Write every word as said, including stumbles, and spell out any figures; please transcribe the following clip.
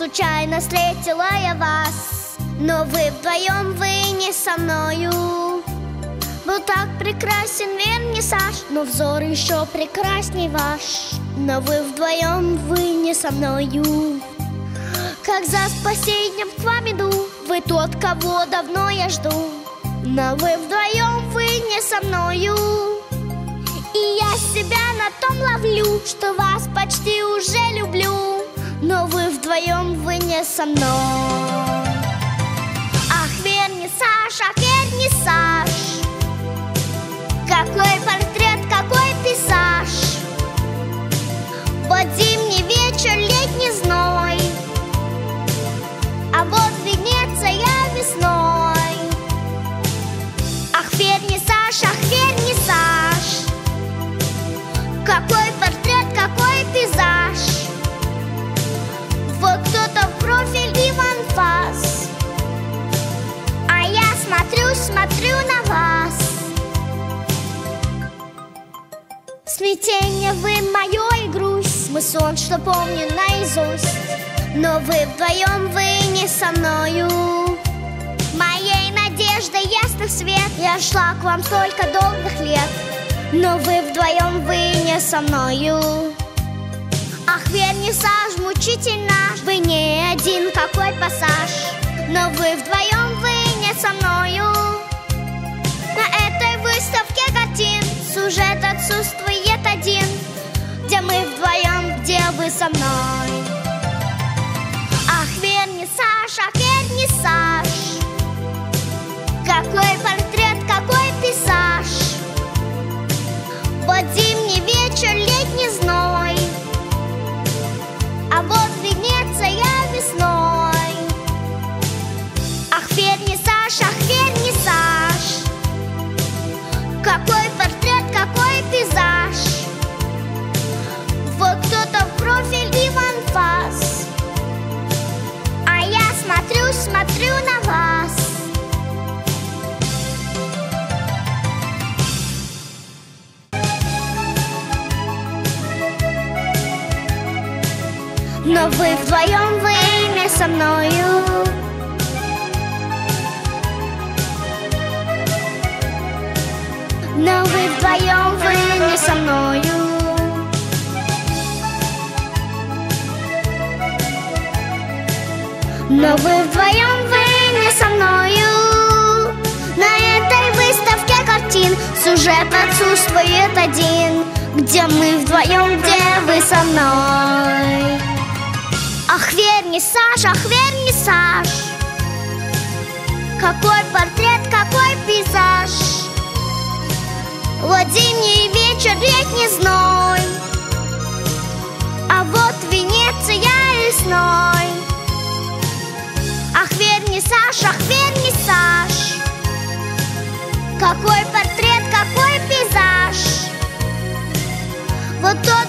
случайно встретила я вас, но вы вдвоем, вы не со мною. Был так прекрасен вернисаж, но взор еще прекрасней ваш. Но вы вдвоем, вы не со мною. Как за спасением к вам иду, вы тот, кого давно я жду. Но вы вдвоем, вы не со мною. И я себя на том ловлю, что вас почти уже люблю. Но вы вдвоем, вы не со мной. Ах, вернисаж, ах, вернисаж, какой портрет, какой пейзаж. Вот зимний вечер, летний зной, а вот Венеция весной. Ах, вернисаж, ах, вернисаж, какой портрет, какой пейзаж. Вот кто-то в профиль и в анфас, а я смотрю, смотрю на вас. Смятение вы мое и грусть, мы сон, что помню наизусть. Но вы вдвоем, вы не со мною. Моей надеждой ясных свет, я шла к вам столько долгих лет. Но вы вдвоем, вы не со мною. Ах, вернисаж мучительно, вы не один, какой пассаж. Но вы вдвоем, вы не со мною. На этой выставке картин сюжет отсутствует один, где мы вдвоем, где вы со мной. Ах, вернисаж, ах, вернисаж, какой портрет, какой пейзаж. Вот зимний вечер, летний зной, а вот Венеция весной. Ах, вернисаж, ах, вернисаж, какой портрет, какой пейзаж. Вот кто-то в профиль и в анфас, а я смотрю, смотрю на вас. Но вы вдвоем, вы не со мною. Но вы вдвоем, вы не со мною. Но вы вдвоем, вы не со мною. На этой выставке картин сюжет отсутствует один, где мы вдвоем, где вы со мной. Ах, вернисаж, ах, вернисаж, какой портрет, какой пейзаж. Вот зимний вечер, летний зной, а вот Венеция весной. Ах, вернисаж, ах, вернисаж, какой портрет, какой пейзаж. Вот тот,